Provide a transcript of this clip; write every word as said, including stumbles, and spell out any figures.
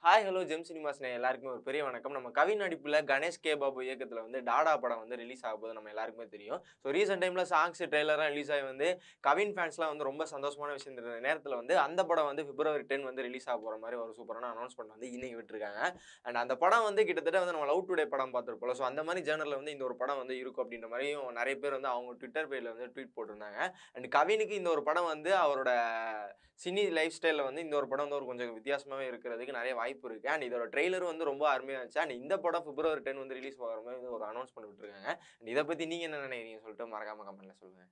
Hi hello GeM சினிமாஸ்னே எல்லாருக்குமே ஒரு பெரிய வணக்கம். நம்ம கவின் நடிப்புல கணேஷ் கே பாபு இயக்கத்துல வந்து டாடா படம் வந்து ரிலீஸ் ஆக போகுது நம்ம எல்லாருக்குமே தெரியும். ஸோ ரீசென்ட் டைம்ல சாங்ஸ் ட்ரெய்லர்லாம் ரிலீஸ் ஆகி வந்து கவின் ஃபேன்ஸ்லாம் வந்து ரொம்ப சந்தோஷமான விஷயம் இந்த நேரத்துல வந்து அந்த படம் வந்து பிப்ரவரி பத்து வந்து ரிலீஸ் ஆக போற மாதிரி ஒரு சூப்பரான அனௌன்ஸ்மெண்ட் வந்து இன்னைக்கு விட்டுருக்காங்க. அண்ட் அந்த படம் வந்து கிட்டத்தட்ட வந்து நம்ம லவ் டுடே படம் பார்த்திருப்போம்ல. ஸோ அந்த மாதிரி ஜேர்னல்ல வந்து இந்த ஒரு படம் வந்து இருக்கும் அப்படின்ற மாதிரியும் நிறைய பேர் வந்து அவங்க ட்விட்டர் பேஜ்ல வந்து ட்வீட் போட்டிருந்தாங்க. அண்ட் கவினுக்கு இந்த ஒரு படம் வந்து அவரோட சினி லைஃப் ஸ்டைல்ல வந்து இந்த ஒரு படம் வந்து ஒரு கொஞ்சம் வித்தியாசமாவே இருக்கிறதுக்கு நிறைய வாய்ப்பு இருக்கு. அண்ட் இதோட ட்ரெய்லரும் வந்து ரொம்ப அருமையா இருந்துச்சு. அண்ட் இந்த படம் பிப்ரவரி பத்து வந்து ரிலீஸ் ஆகுற மாதிரி ஒரு அனௌன்ஸ் பண்ணி விட்டுருக்காங்க. இத பத்தி நீங்க என்ன நினைக்கிறீங்க சொல்லிட்டு மறக்காம கமெண்ட்ல சொல்லுங்க.